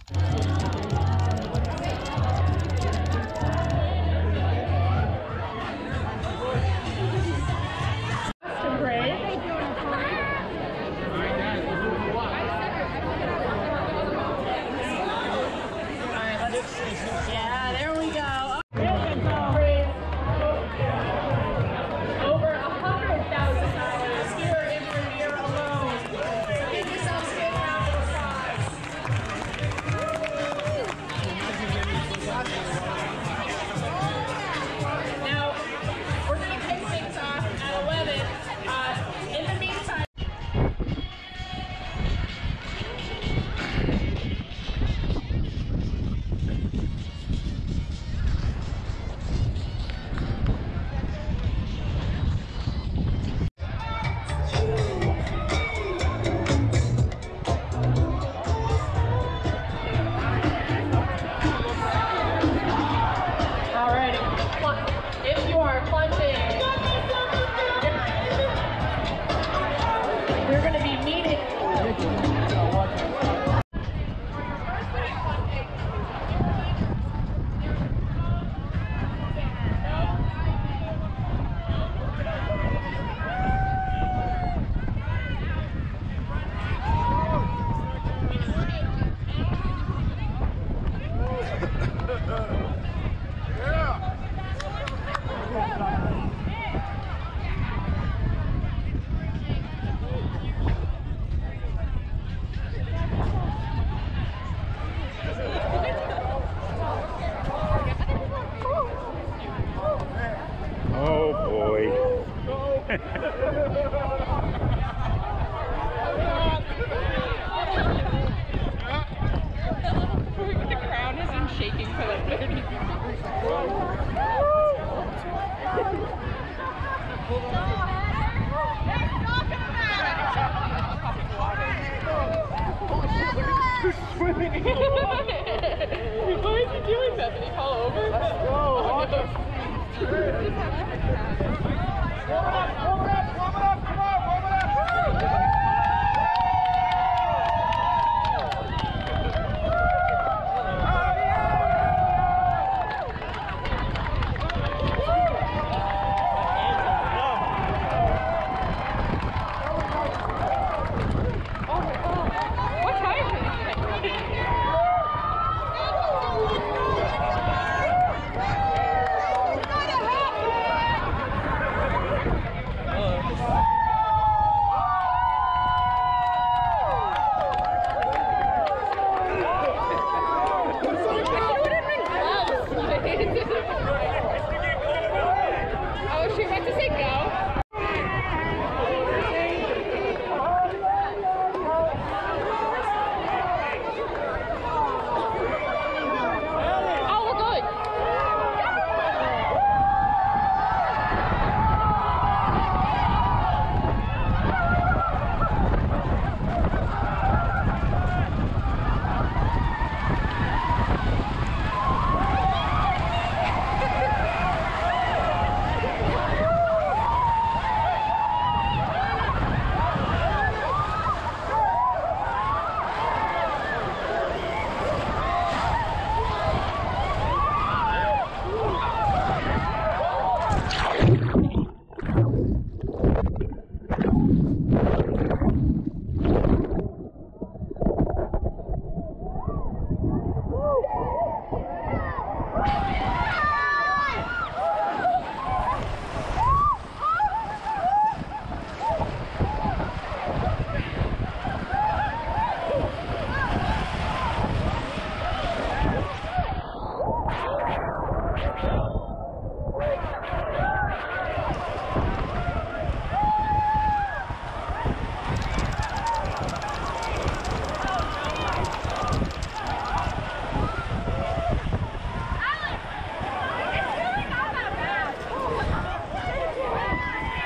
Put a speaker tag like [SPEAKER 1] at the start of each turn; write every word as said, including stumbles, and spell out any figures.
[SPEAKER 1] Yeah, there we go. Over a hundred thousand dollars here in Revere alone. So give yourselves a big round of applause. Now, we're going to kick things off at eleven. Uh, in the meantime, if you are plunging, we're going to be meeting.
[SPEAKER 2] Oh boy.
[SPEAKER 1] The crown isn't shaking for like thirty swimming. Why is he doing that? Did he fall over? Let's go. Hold up, hold up.